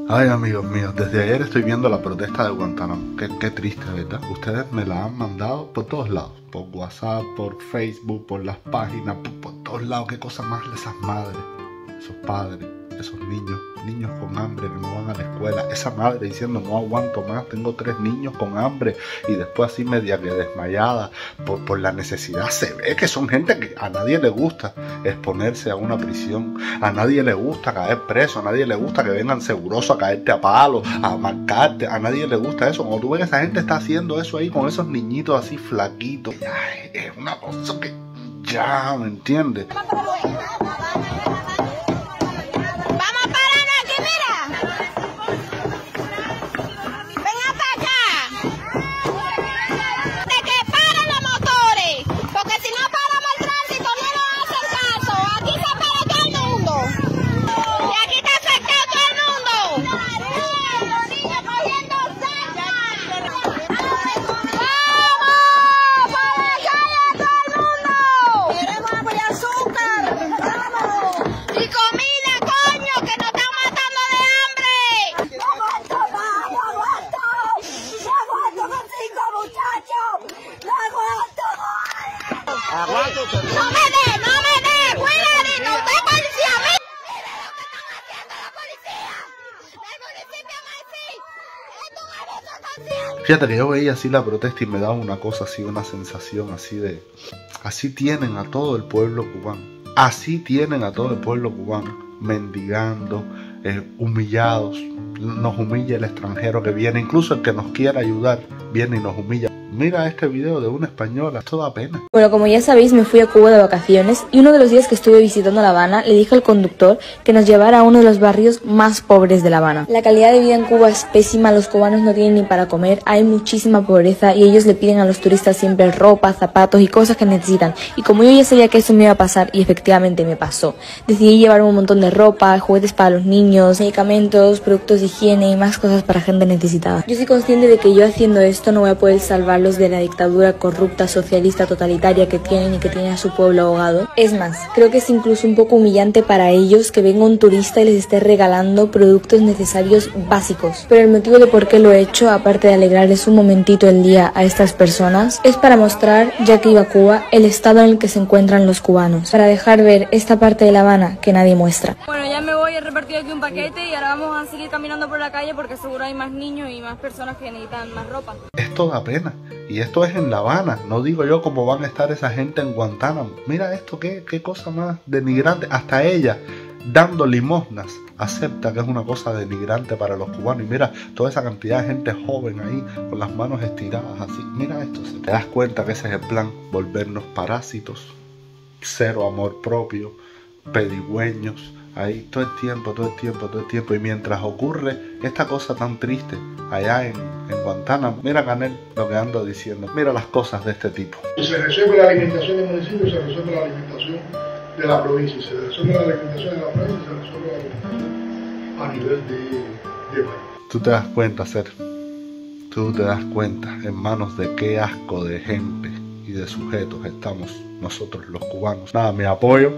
Ay, amigos míos, desde ayer estoy viendo la protesta de Guantánamo. Qué triste, ¿verdad? Ustedes me la han mandado por todos lados. Por WhatsApp, por Facebook, por las páginas, por todos lados. Qué cosa más de esas madres, esos padres, esos niños con hambre que no van a la escuela. Esa madre diciendo, no aguanto más, tengo 3 niños con hambre. Y después así media que desmayada por la necesidad. Se ve que son gente que a nadie le gusta exponerse a una prisión. A nadie le gusta caer preso. A nadie le gusta que vengan segurosos a caerte a palos, a marcarte. A nadie le gusta eso. Cuando tú ves que esa gente está haciendo eso ahí con esos niñitos así flaquitos, ay, es una cosa que ya, ¿me entiendes? ¡No me dé! ¡Cuidadito! ¡Usted policía! ¡Mira lo que están haciendo la policía! ¡Del municipio Maicí! Fíjate que yo veía así la protesta y me daba una cosa así, una sensación así de... Así tienen a todo el pueblo cubano. Así tienen a todo el pueblo cubano. Mendigando, humillados. Nos humilla el extranjero que viene. Incluso el que nos quiera ayudar viene y nos humilla. Mira este video de una española, esto da pena. Bueno, como ya sabéis, me fui a Cuba de vacaciones y uno de los días que estuve visitando La Habana le dije al conductor que nos llevara a uno de los barrios más pobres de La Habana. La calidad de vida en Cuba es pésima, los cubanos no tienen ni para comer, hay muchísima pobreza y ellos le piden a los turistas siempre ropa, zapatos y cosas que necesitan. Y como yo ya sabía que eso me iba a pasar y efectivamente me pasó, decidí llevar un montón de ropa, juguetes para los niños, medicamentos, productos de higiene y más cosas para gente necesitada. Yo soy consciente de que yo haciendo esto no voy a poder salvarlos de la dictadura corrupta, socialista, totalitaria que tienen y que tiene a su pueblo ahogado. Es más, creo que es incluso un poco humillante para ellos que venga un turista y les esté regalando productos necesarios básicos. Pero el motivo de por qué lo he hecho, aparte de alegrarles un momentito el día a estas personas, es para mostrar, ya que iba a Cuba, el estado en el que se encuentran los cubanos, para dejar ver esta parte de La Habana que nadie muestra. Bueno, ya me voy, he repartido aquí un paquete y ahora vamos a seguir caminando por la calle porque seguro hay más niños y más personas que necesitan más ropa. Esto da pena. Y esto es en La Habana, no digo yo cómo van a estar esa gente en Guantánamo. Mira esto, qué cosa más denigrante. Hasta ella, dando limosnas, acepta que es una cosa denigrante para los cubanos. Y mira, toda esa cantidad de gente joven ahí, con las manos estiradas así. Mira esto, te das cuenta que ese es el plan, volvernos parásitos, cero amor propio, pedigüeños. Ahí todo el tiempo. Y mientras ocurre esta cosa tan triste allá en Guantánamo, mira Canel lo que ando diciendo, mira las cosas de este tipo. Se resuelve la alimentación del municipio, se resuelve la alimentación de la provincia, se resuelve la alimentación de la provincia, se resuelve la alimentación a nivel de país. Tú te das cuenta, Ser, tú te das cuenta en manos de qué asco de gente y de sujetos estamos nosotros los cubanos. Nada, mi apoyo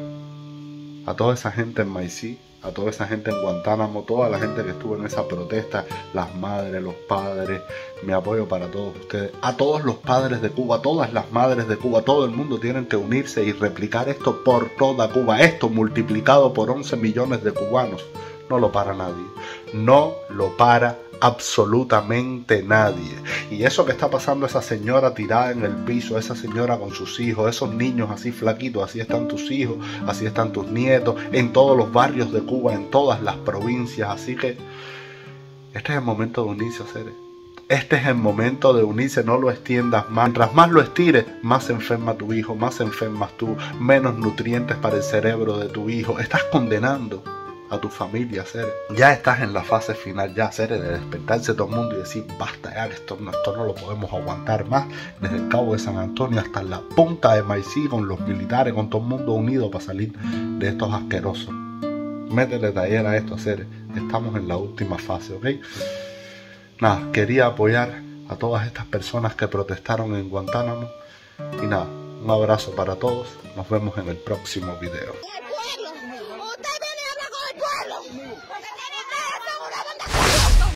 a toda esa gente en Maicí, a toda esa gente en Guantánamo, toda la gente que estuvo en esa protesta, las madres, los padres, mi apoyo para todos ustedes, a todos los padres de Cuba, todas las madres de Cuba, todo el mundo tienen que unirse y replicar esto por toda Cuba, esto multiplicado por 11 millones de cubanos, no lo para nadie, no lo para absolutamente nadie. Y eso que está pasando, esa señora tirada en el piso, esa señora con sus hijos, esos niños así flaquitos, así están tus hijos, así están tus nietos, en todos los barrios de Cuba, en todas las provincias. Así que este es el momento de unirse, seres. Este es el momento de unirse, no lo extiendas más. Mientras más lo estires, más se enferma tu hijo, más se enfermas tú, menos nutrientes para el cerebro de tu hijo. Estás condenando a tu familia, Ceres. Ya estás en la fase final, ya, Ceres, de despertarse todo el mundo y decir, basta ya, esto no lo podemos aguantar más. Desde el Cabo de San Antonio hasta la punta de Maicí, con los militares, con todo el mundo unido para salir de estos asquerosos. Métele taller a esto, Ceres. Estamos en la última fase, ¿ok? Nada, quería apoyar a todas estas personas que protestaron en Guantánamo. Y nada, un abrazo para todos. Nos vemos en el próximo video.